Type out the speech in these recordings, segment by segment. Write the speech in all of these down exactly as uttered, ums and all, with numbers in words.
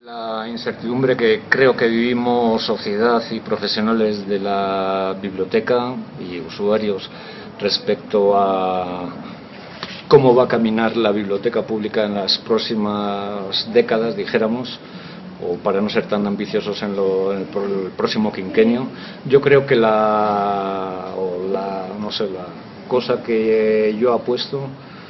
La incertidumbre que creo que vivimos sociedad y profesionales de la biblioteca y usuarios respecto a cómo va a caminar la biblioteca pública en las próximas décadas, dijéramos, o para no ser tan ambiciosos en, lo, en el, el próximo quinquenio. Yo creo que la, o la, no sé, la cosa que yo apuesto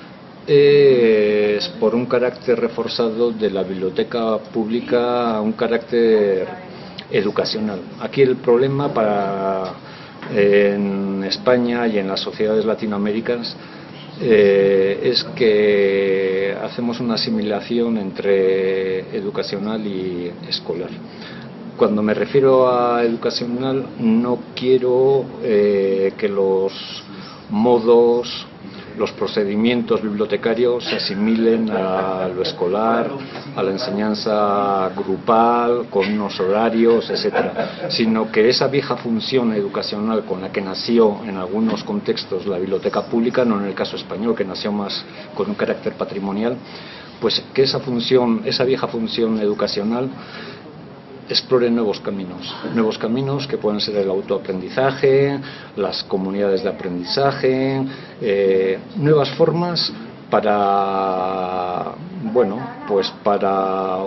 es por un carácter reforzado de la biblioteca pública, un carácter educacional. Aquí el problema para en España y en las sociedades latinoamericanas eh, es que hacemos una asimilación entre educacional y escolar. Cuando me refiero a educacional, no quiero eh, que los modos, los procedimientos bibliotecarios se asimilen a lo escolar, a la enseñanza grupal, con unos horarios, etcétera, sino que esa vieja función educacional con la que nació en algunos contextos la biblioteca pública, no en el caso español, que nació más con un carácter patrimonial, pues que esa función, esa vieja función educacional explore nuevos caminos, nuevos caminos que pueden ser el autoaprendizaje, las comunidades de aprendizaje, eh, nuevas formas para, bueno, pues para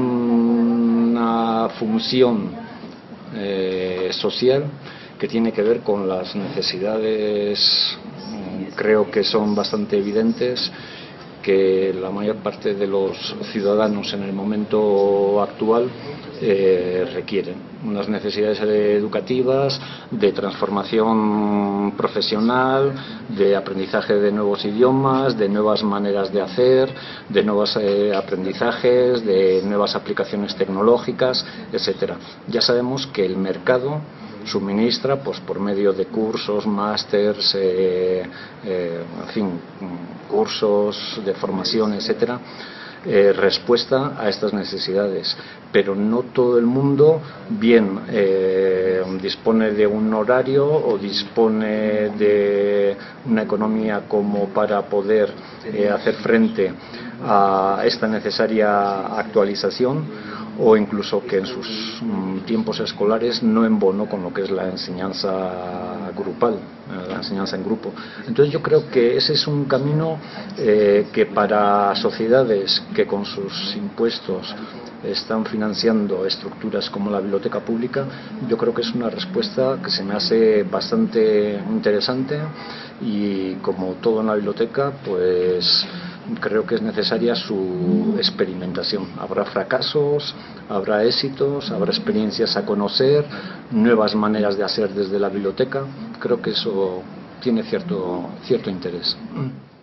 una función eh, social que tiene que ver con las necesidades, creo que son bastante evidentes, que la mayor parte de los ciudadanos en el momento actual eh, requieren. Unas necesidades educativas, de transformación profesional, de aprendizaje de nuevos idiomas, de nuevas maneras de hacer, de nuevos eh, aprendizajes, de nuevas aplicaciones tecnológicas, etcétera. Ya sabemos que el mercado suministra, pues por medio de cursos, másters, eh, eh, en fin, cursos de formación, etcétera, eh, respuesta a estas necesidades. Pero no todo el mundo bien eh, dispone de un horario o dispone de una economía como para poder eh, hacer frente a esta necesaria actualización, o incluso que en sus mm, tiempos escolares no embonó con lo que es la enseñanza grupal, eh, la enseñanza en grupo. Entonces yo creo que ese es un camino eh, que para sociedades que con sus impuestos están financiando estructuras como la biblioteca pública, yo creo que es una respuesta que se me hace bastante interesante, y como todo en la biblioteca, pues creo que es necesaria su experimentación. Habrá fracasos, habrá éxitos, habrá experiencias a conocer, nuevas maneras de hacer desde la biblioteca. Creo que eso tiene cierto, cierto interés.